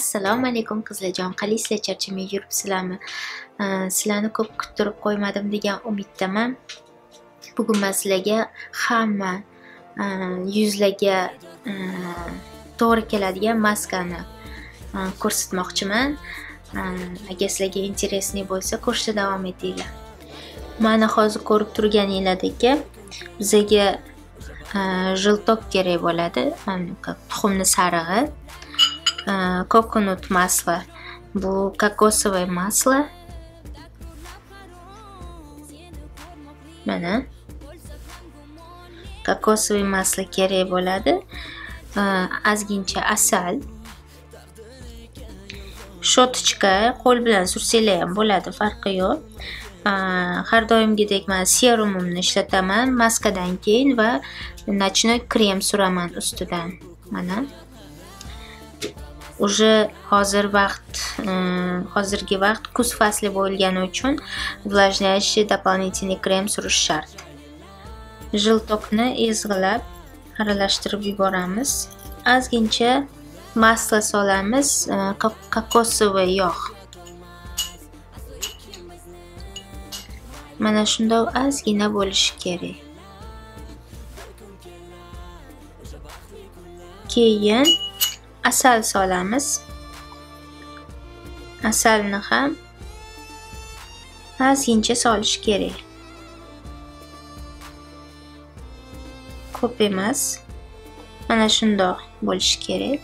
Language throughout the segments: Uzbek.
Assalomu alaykum qizlarjon, qalaysizlar, charchamay yuribsizlarmi? Sizlarni ko'p kuttirib qo'ymadim degan umiddaman. Bugun men sizlarga hamma yuzlarga to'g'ri keladigan maskani ko'rsatmoqchiman. Agar sizlarga interesli bo'lsa, ko'rishda davom etinglar. Mana hozir ko'rib turganinglardek bizga jiltok kerak bo'ladi. Tuxumni sarig'i, kokonut maslo, bu kokosovое масло. Mana kokosovое масло kerak bo'ladi. Ozgincha asal, shotochka, qo'l bilan sursanglar ham bo'ladi, farqi yo'q. Har doimgidek men serumimni ishlataman maskadan keyin va nochnoy krem suraman ustidan. Mana уже hozirgi vaqt kuz fasli bo'lgani uchun увлажняющий дополнительный krem surish shart. Jiltokni ezg'ilab aralashtirib yuboramiz. Ozgincha maslo solamiz, kokosovый yog'. Mana shunday ozgina bo'lishi kerak. Keyin asal solamiz. Asalni ham ozgincha solish kerak. Ko'p emas. Mana shunday bo'lishi kerak.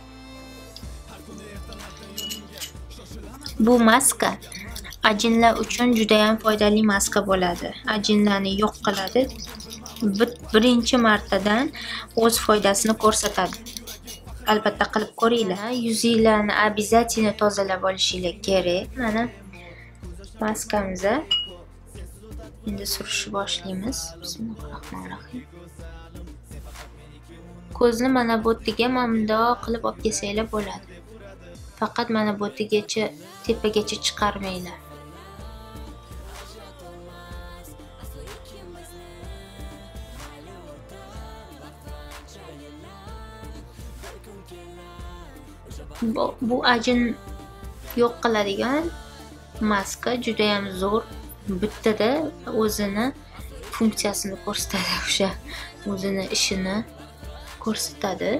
Bu maska ajinlar uchun juda ham foydali maska bo'ladi. Ajinlarni yo'q qiladi. Birinchi martadan o'z foydasini ko'rsatadi. Albatta qilib ko'ringlar. Yuzinglarni обязательно tozalab olishinglar kerak. Mana maskamizni endi surishni boshlaymiz. Bismillahirrohmanirrohim. Ko'zni mana bu yerga bundoq qilib olib kelsanglar bo'ladi. Faqat mana bu yergacha, tepagacha chiqarmanglar. Bu ajin yo'q qiladigan maska juda ham zo'r. Bittada o'zini funksiyasini ko'rsatadi, o'sha o'zini ishini ko'rsatadi.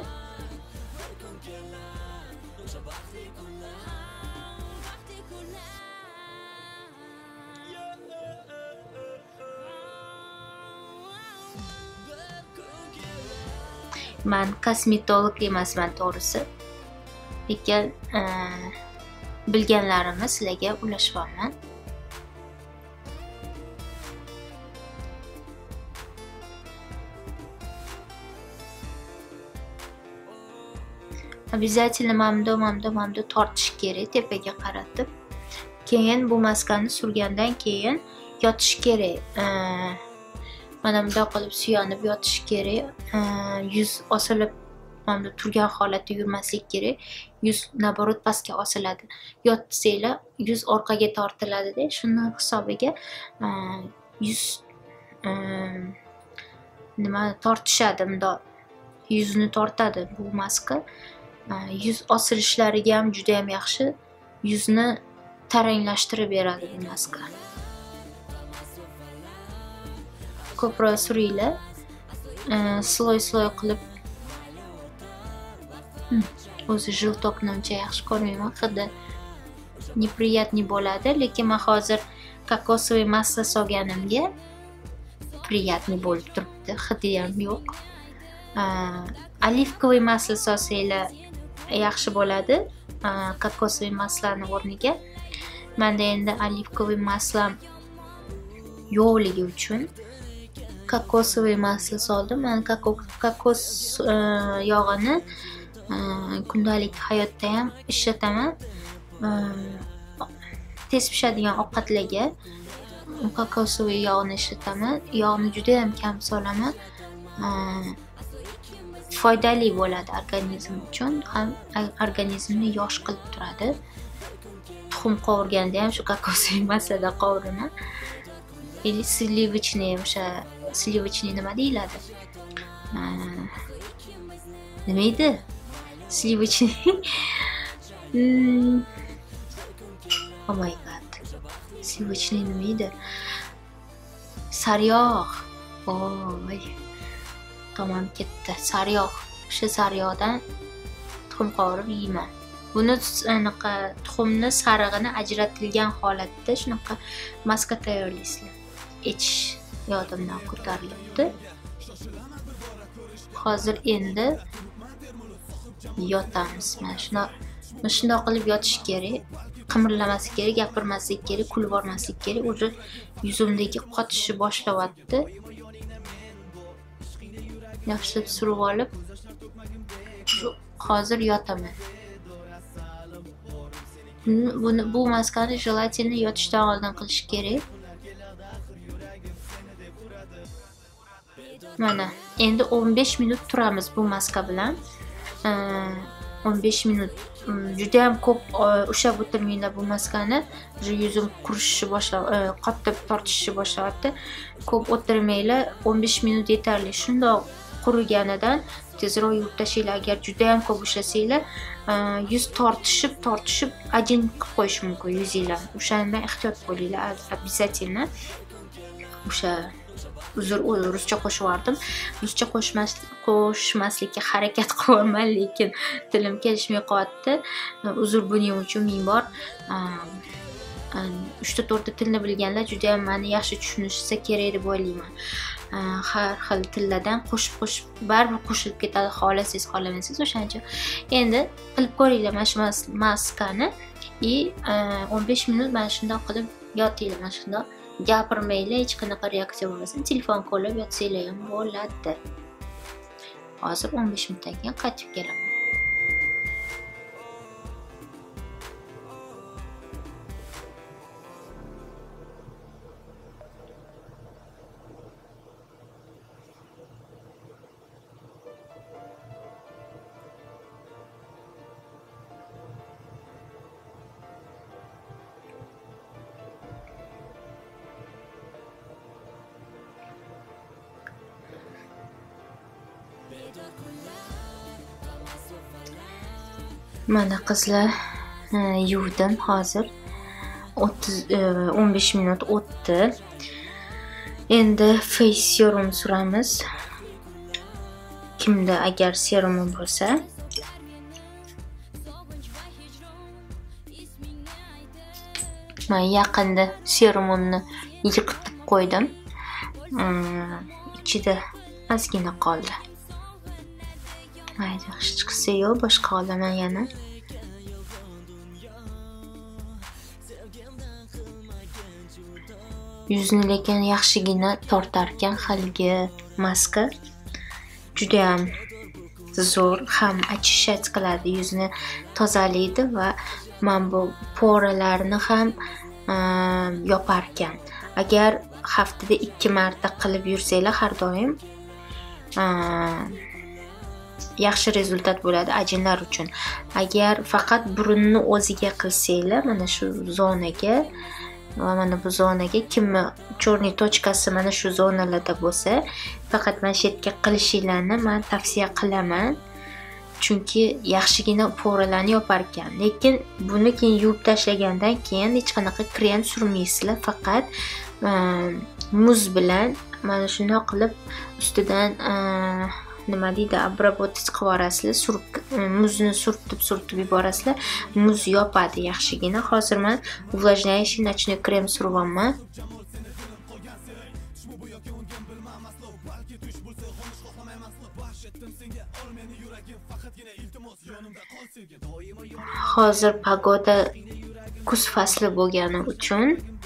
Men kosmetolog emasman to'g'risi. Lekin bilganlarimni sizlarga ulashyapman. Обязательно mamdo tortish kerak, tepaga qaratib. Keyin bu maskani surgandan keyin yotish kerak. Mana bunday qilib suyanib yotish kerak. Yuz osilib turgan holatda yurmaslik kerak. Yuz naborot pastga osiladi. Yotsanglar yuz orqaga tortiladi-da, shuni hisobiga yuz nima tortishadi, bunday yuzni tortadi bu maska. Yuz osilishlariga ham juda ham yaxshi. Yuzni taranglashtirib beradi bu maska. Ko'proq suringlar. Sloy qilib. O'zi jiltokni uncha yaxshi ko'rmayman, hidi неприятный bo'ladi, lekin men hozir kokosovый maslo solganimga приятный bo'lib turibdi, hidi ham yo'q. Olivковый maslo solsanglar yaxshi bo'ladi, kokosovый masloni o'rniga. Menda endi olivковый maslam yo'qligi uchun kokosovый maslo soldim. Men kokos yog'ini kundalik hayotda ham ishlataman. Tez pishadigan ovqatlarga kokosovый yog'ni ishlataman. Yog'ni juda ham kam solaman. Foydali bo'ladi organizm uchun, ham organizmni yosh qilib turadi. Tuxum qovurganda ham shu kokosovый masloda qovuraman. Или slivochniy, o'sha slivochniy nima deyiladi? Nima edi? Slivochniy Oh my god. Sivochniy nima edi? Sariyog'. Oy. Tamam ketdi. Sariyog'. O'sha sariyog'dan tuxum qovurib yeyman. Buni anaqa tuxumni sarig'ini ajratilgan holatda shunaqa maska tayyorlaysizlar. Ichish yodimdan ko'tarilyapti. Hozir endi yotamiz. Mana shundoq qilib yotish kerak. Qimirlamaslik kerak, gapirmaslik kerak, kulib bormaslik kerak. O'zi yuzimdagi qotishni boshlayapti. Yaxshilab surib olib, hozir yotaman. Bu maskani jelatinni yotishdan oldin qilish kerak. Mana, endi 15 minut turamiz bu maska bilan. 15 minut. Juda ham ko'p ushlab o'tirmanglar bu maskani. Yuzim qurishni boshlab, qattiq tortishni boshlayapti. Ko'p o'tirmanglar, 15 minut yetarli. Shundoq quriganidan tezroq yuvib tashlaylar. Agar juda ham ko'p ushlasanglar, yuz tortishib ajin qilib qo'yish mumkin yuzinglar. O'shandan ehtiyot bo'linglar, обязательно. O'sha ruscha qo'shivardim. Ruscha qo'shmaslikka harakat qilyapman, lekin tilim kelishmay qolyapti. Uzr buning uchun ming bor. 3-4 tilni bilganlar juda ham meni yaxshi tushunishsa kerak deb o'ylayman. Har xil tillardan qo'shib baribir qo'shilib ketadi, xohlasangiz, xohlamasangiz. O'shaning uchun endi qilib ko'ringlar mana shu maskani. 15 minut mana shundoq qilib yotinglar, mana shundoq. Gapirmaylar, hech qanaqa reaksiya bo'lmasin. Telefon qo'llab yotsanglar ham bo'ladi. Hozir 15 minutdan keyin qaytib kelaman. Mana qizlar, yuvdim hozir. 15 minut o'tdi. Endi face serum suramiz. Kimda agar serumi bo'lsa. Men yaqinda serumimni yiqitib qo'ydim. Ichida ozgina qoldi. Mayda hech chiqsa yo'q, boshqa olaman yana. Yuzni lekin yaxshigina tortar ekan haligi maska. Juda ham zo'r, ham очищать qiladi, yuzni tozalaydi va men bu poralarni ham yopar ekan. Agar haftada 2 marta qilib yursanglar har doim yaxshi rezultat bo'ladi ajinlar uchun. Agar faqat burunni o'ziga qilsanglar, mana shu zonaga va mana bu zonaga kimni chorniy tochkasi mana shu zonalarda bo'lsa, faqat mana shu yerga qilishinglarni men tavsiya qilaman. Chunki yaxshigina poralarni yopar ekan. Lekin buni keyin yuvib tashlagandan keyin hech qanaqa krem surmaysizlar, faqat muz bilan mana shunday qilib ustidan nima deydi, обработать qilib yuborasizlar, muzni surtib yuborasizlar. Muz yopadi yaxshigina. Hozir men увлажняющий ночной krem suryapman. Hozir pagoda kuz fasli bo'lgani uchun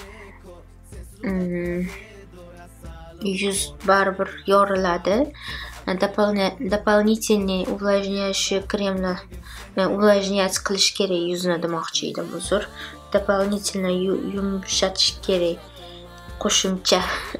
yuz baribir yoriladi. Дополнительный увлажняющий кремlar увлажнять qilish kerak yuzni demoqchi edim, uzr. Дополнительно yumshatish kerak, qo'shimcha.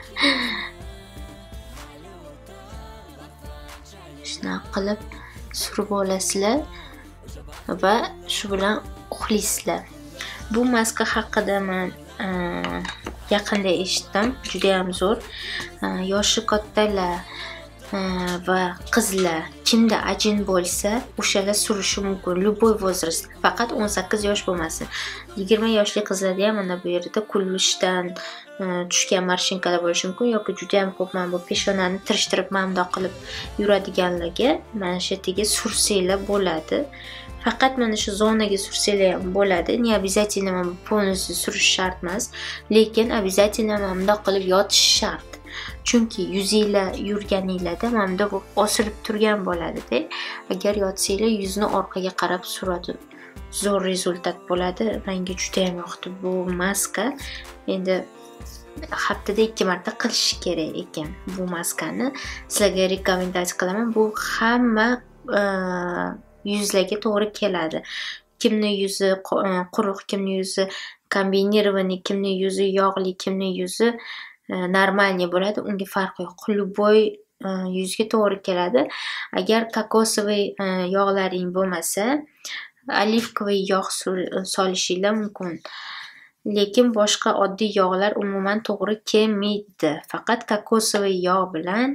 Shuna qilib surib olasizlar va shu bilan uxlaysizlar. Bu maska haqida men yaqinda eshitdim, juda ham zo'r. Yoshi kattalar va qizlar kimda ajin bo'lsa, o'shalar surishi mumkin. Любой возраст. Faqat 18 yosh bo'lmasin. 20 yoshli qizlarda ham mana bu yerda kulishdan tushgan marshinkalar bo'lishi mumkin yoki juda ham ko'p mana bu peshonani tirishtirib bundoq qilib yuradiganlarga mana shu yerga sursanglar bo'ladi. Faqat mana shu zonaga sursanglar ham bo'ladi. Ne обязательно mana bu polностью surish shart emas, lekin обязательно bundoq qilib yotish shart. Chunki yuzinglar yurganinglarda mana bu osilib turgan bo'ladi-da. Agar yotsanglar yuzni orqaga qarab suradi. Zo'r rezultat bo'ladi. Menga juda ham yoqdi bu maska. Endi haftada 2 marta qilish kerak ekan bu maskani. Sizlarga rekomendatsiya qilaman. Bu hamma yuzlarga to'g'ri keladi. Kimni yuzi quruq, kimni yuzi kombinirованный, kimni yuzi yog'li, kimni yuzi normalniy bo'ladi. Unga farqi yo'q. Любой yuzga to'g'ri keladi. Agar kokosovый yog'laring bo'lmasa, olivkoviy yog' solishinglar mumkin. Lekin boshqa oddiy yog'lar umuman to'g'ri kelmaydi. Faqat kokosovый yog' bilan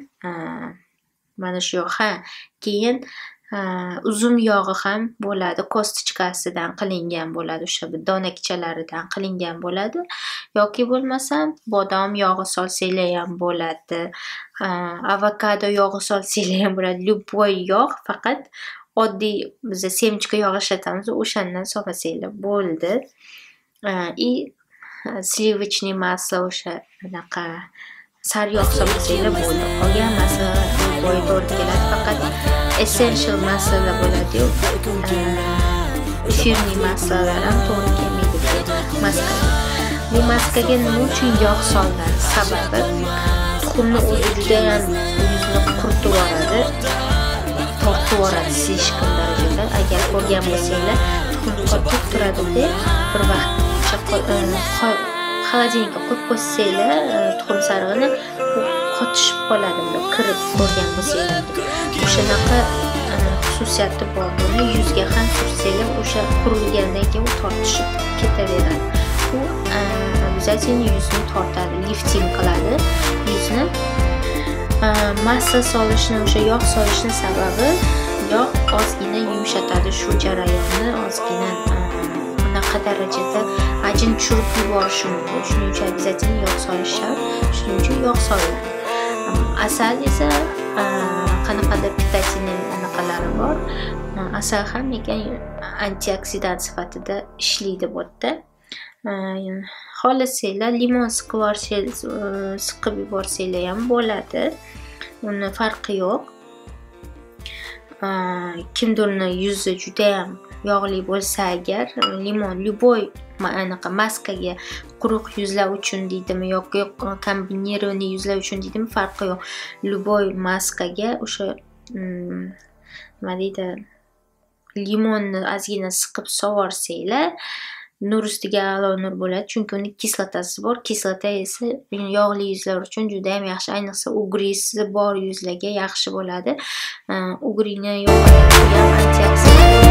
mana shu yog'. Keyin uzum yog'i ham bo'ladi. Kostichkasidan qilingan bo'ladi. O'sha donakchalaridan qilingan bo'ladi. Yoki bo'lmasam bodom yog'i solsanglar ham bo'ladi. Avokado yog'i solsanglar ham bo'ladi. Любой yog', faqat oddiy biz semchka yog' ishlatamiz, o'shandan solmasanglar bo'ldi. И сливочный масло o'sha bunaqa sariyog' solsanglar bo'ldi. Qolgan maslalar bo'yi to'g'ri keladi. Faqat essential maslalar bo'ladi-yu. Efirniy maslalar ham to'g'ri kelmaydi maskaga. Bu maskaga nima uchun yog' solinadi? Sababi tuxumni o'zi juda ham yuzni quritib yuboradi. Tortib yuboradi slishkam darajada. Agar ko'rgan bo'lsanglar, tuxum qotib turadi-da, bir vaqt xolodilnikka qo'yib qo'ysanglar, tuxum sarig'ini qotishib qoladi, buni kirib ko'rgan bo'lsanglar. O'shanaqa xususiyati bor. Buni yuzga ham sursanglar, o'sha qurilgandan keyin u tortishib ketaveradi. U обязательно yuzni tortadi, lifting qiladi yuzni. Massa solishni, o'sha yog' solishni sababi yog' ozgina yumshatadi shu jarayonni, ozgina bunaqa darajada ajin tushirib yuborishi mumkin. Shuning uchun обязательно yog' solish shart. Shuning uchun yog' solinadi. Asal esa qanaqadir pitательный anaqalari bor. Asal ham lekin antioksidant sifatida ishlaydi bu yerda. Xohlasanglar limon siqib yuborsanglar ham bo'ladi. Uni farqi yo'q. Kimdirni yuzi juda ham yog'li bo'lsa agar limon любой anaqa maskaga quruq yuzlar uchun deydimi yoki kombinirованный yuzlar uchun deydimi farqi yo'q. Любой maskaga o'sha nima deydi, limonni ozgina siqib sovorsanglar nur ustiga a'lo nur bo'ladi. Chunki uni kislotasi bor. Kislota esa yog'li yuzlar uchun juda ham yaxshi. Ayniqsa ugrisi bor yuzlarga yaxshi bo'ladi. Ugrini yo'qotadigan antioksidant